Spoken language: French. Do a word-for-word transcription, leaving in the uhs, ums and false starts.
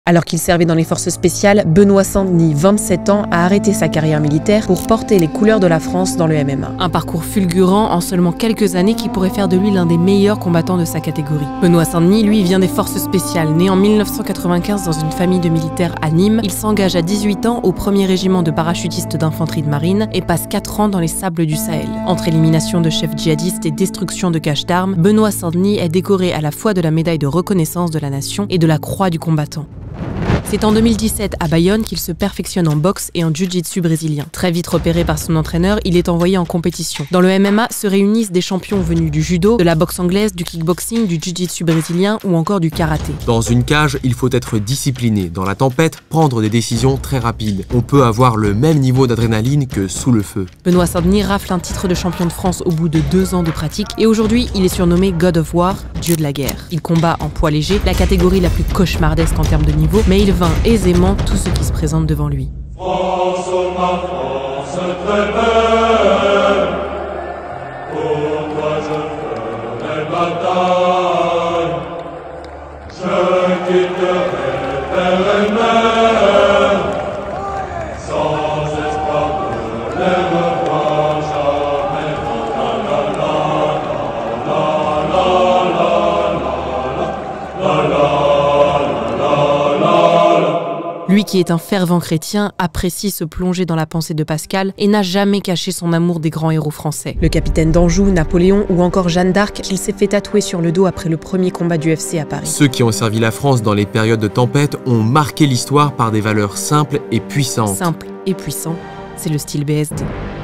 Alors qu'il servait dans les forces spéciales, Benoît Saint-Denis, vingt-sept ans, a arrêté sa carrière militaire pour porter les couleurs de la France dans le M M A. Un parcours fulgurant en seulement quelques années qui pourrait faire de lui l'un des meilleurs combattants de sa catégorie. Benoît Saint-Denis, lui, vient des forces spéciales. Né en mille neuf cent quatre-vingt-quinze dans une famille de militaires à Nîmes, il s'engage à dix-huit ans au premier régiment de parachutistes d'infanterie de marine et passe quatre ans dans les sables du Sahel. Entre élimination de chefs djihadistes et destruction de caches d'armes, Benoît Saint-Denis est décoré à la fois de la médaille de reconnaissance de la nation et de la croix du combattant. C'est en deux mille dix-sept à Bayonne qu'il se perfectionne en boxe et en jiu-jitsu brésilien. Très vite repéré par son entraîneur, il est envoyé en compétition. Dans le M M A se réunissent des champions venus du judo, de la boxe anglaise, du kickboxing, du jiu-jitsu brésilien ou encore du karaté. Dans une cage, il faut être discipliné. Dans la tempête, prendre des décisions très rapides. On peut avoir le même niveau d'adrénaline que sous le feu. Benoît Saint-Denis rafle un titre de champion de France au bout de deux ans de pratique et aujourd'hui il est surnommé God of War, dieu de la guerre. Il combat en poids léger, la catégorie la plus cauchemardesque en termes de niveau, mais il vainc aisément tout ce qui se présente devant lui. France, ma France, très belle, pour toi je ferai bataille, je quitterai père et mère, sans espoir de les revoir jamais. La la la la la la la la la. Lui qui est un fervent chrétien, apprécie se plonger dans la pensée de Pascal et n'a jamais caché son amour des grands héros français. Le capitaine d'Anjou, Napoléon ou encore Jeanne d'Arc qu'il s'est fait tatouer sur le dos après le premier combat du U F C à Paris. Ceux qui ont servi la France dans les périodes de tempête ont marqué l'histoire par des valeurs simples et puissantes. Simple et puissant, c'est le style B S D.